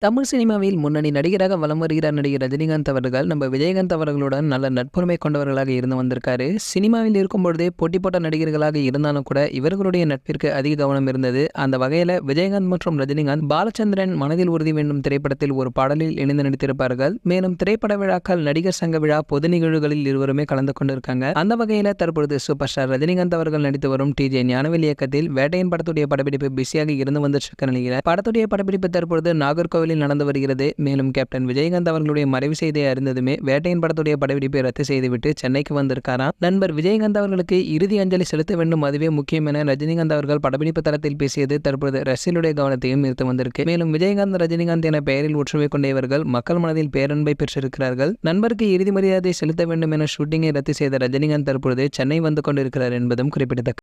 தமிழ் சினிமாவில் முன்னணி நடிகராக வலம் வருகிறார் நடிகர் ரஜினிகாந்த் அவர்கள் நம்ம விஜயகாந்த் அவர்களுடன் நல்ல நட்புரிமை கொண்டவர்களாக இருந்து வந்திருக்காரு. சினிமாவில் இருக்கும் பொழுதே போட்டி போட்ட நடிகர்களாக இருந்தாலும் கூட இவர்களுடைய நட்பிற்கு அதிக கவனம் இருந்தது. அந்த வகையில் விஜயகாந்த் மற்றும் ரஜினிகாந்த் பாலச்சந்திரன் மனதில் உறுதி வேண்டும் திரைப்படத்தில் ஒரு பாடலில் இணைந்து நடித்திருப்பார்கள். மேலும் திரைப்பட விழாக்கள், நடிகர் சங்க விழா, பொது நிகழ்வுகளில் இருவருமே கலந்து கொண்டிருக்காங்க. அந்த வகையில் தற்பொழுது சூப்பர் ஸ்டார் ரஜினிகாந்த் அவர்கள் நடித்து வரும் டிஜே ஞானவேல் இயக்கத்தில் வேட்டையின் படத்துடைய படப்பிடிப்பு பிஸியாக இருந்து வந்துட்டு நிலையில் படத்துடைய படப்பிடிப்பு தற்பொழுது நாகர்கோவிலில் நடந்து வருகிறது. மேலும் கேப்டன் விஜயகாந்த் அவர்களுடைய மறைவு செய்தியை அறிந்ததுமே வேட்டையின் படத்துடைய படப்பிடிப்பை ரத்து செய்துவிட்டு சென்னைக்கு வந்திருக்காராம். நண்பர் விஜயகாந்த் அவர்களுக்கு இறுதி அஞ்சலி செலுத்த வேண்டும், அதுவே முக்கியம் என ரஜினிகாந்த் அவர்கள் படப்பிடிப்பு தளத்தில் பேசியது தற்பொழுது ரசிகர்களுடைய கவனத்தையும் ஈர்த்து வந்திருக்கு. மேலும் விஜயகாந்த், ரஜினிகாந்த் என பெயரில் ஒற்றுமை கொண்ட இவர்கள் மக்கள் மனதில் பேரன்பை பெற்றிருக்கிறார்கள். நண்பருக்கு இறுதி மரியாதை செலுத்த வேண்டும் என ஷூட்டிங்கை ரத்து செய்த ரஜினிகாந்த் தற்பொழுது சென்னை வந்து கொண்டிருக்கிறார் என்பதும் குறிப்பிடத்தக்கது.